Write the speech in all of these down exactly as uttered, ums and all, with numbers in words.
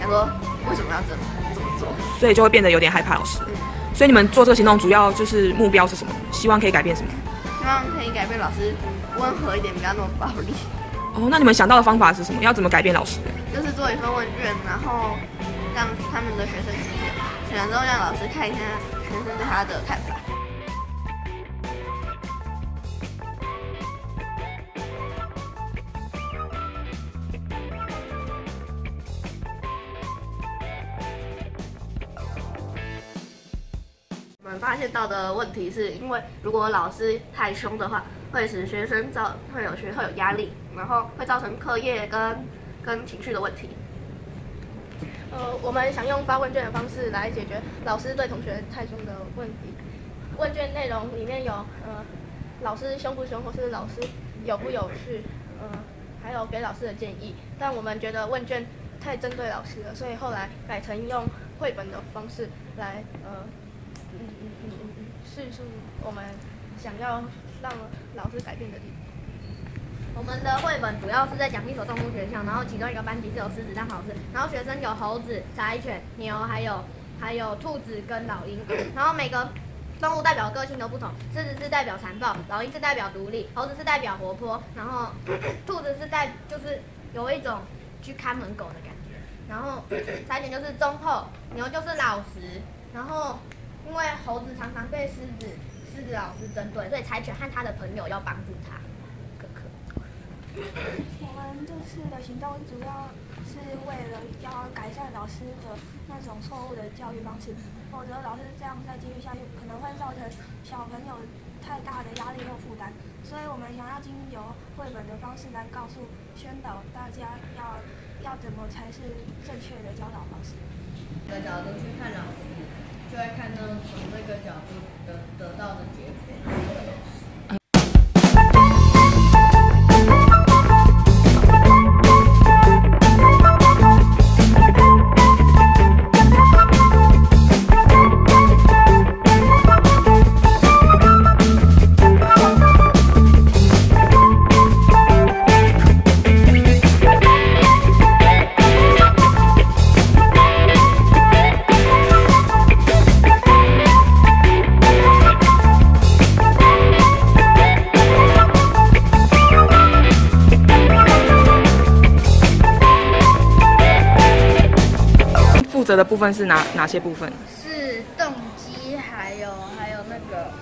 说为什么要这么这么做， 所以就会变得有点害怕老师。 嗯， 所以你们做这个行动主要就是目标是什么？希望可以改变什么？ 希望可以改变老师温和一点，不要那么暴力。 哦，那你们想到的方法是什么？要怎么改变老师？ 就是做一份问卷，然后让他们的学生去填，选完之后让老师看一下学生对他的看法。我们发现到的问题是因为如果老师太凶的话，会使学生造会有学会有压力，然后会造成课业跟跟情绪的问题。 呃，我们想用发问卷的方式来解决老师对同学太凶的问题。问卷内容里面有呃老师凶不凶，或是老师有不有趣，呃还有给老师的建议。但我们觉得问卷太针对老师了，所以后来改成用绘本的方式来呃嗯嗯嗯嗯嗯叙述我们想要让老师改变的地方。 我们的绘本主要是在讲一所动物学校，然后其中一个班级是有狮子当老师，然后学生有猴子、柴犬、牛，还有还有兔子跟老鹰，然后每个动物代表个性都不同，狮子是代表残暴，老鹰是代表独立，猴子是代表活泼，然后兔子是代就是有一种去看门狗的感觉，然后柴犬就是忠厚，牛就是老实，然后因为猴子常常被狮子狮子老师针对，所以柴犬和他的朋友要帮助他。 我们这次的行动主要是为了要改善老师的那种错误的教育方式，否则老师这样再继续下去，可能会造成小朋友太大的压力或负担。所以我们想要经由绘本的方式来告诉、宣导大家要要怎么才是正确的教导方式。 的角度去看老师，就会看到从这个角度得得到的结果。 负责的部分是哪哪些部分？ 是动机，还有还有那个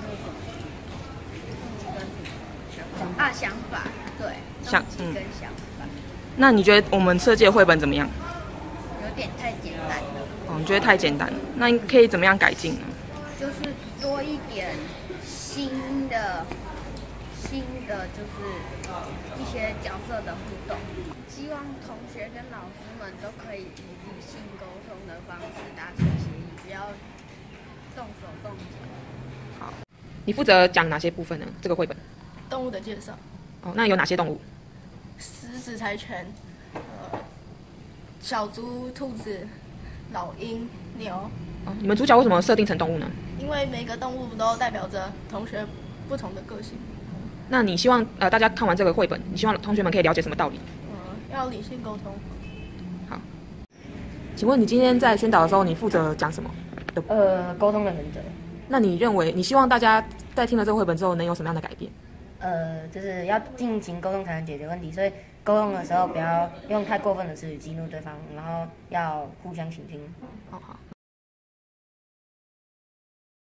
那个啊想法，对， 想动机跟想法， 那你觉得我们设计的绘本怎么样？ 有点太简单了， 哦，你觉得太简单了？那可以怎么样改进呢？ 就是多一点新的新的就是一些角色的互动，希望同学跟老师们都可以以理性沟通的方式达成协议，不要动手动脚。 好，你负责讲哪些部分呢？这个绘本？ 动物的介绍， 哦，那有哪些动物？ 狮子、柴犬，呃，小猪、兔子、老鹰、牛。 哦，你们主角为什么设定成动物呢？ 因为每个动物都代表着同学不同的个性。 那你希望呃大家看完这个绘本，你希望同学们可以了解什么道理？ 呃，要理性沟通。 好，请问你今天在宣导的时候，你负责讲什么？ 呃，沟通的原则。 那你认为，你希望大家在听了这个绘本之后，能有什么样的改变？ 呃，就是要进行沟通才能解决问题，所以沟通的时候不要用太过分的词语激怒对方，然后要互相倾听。 好好。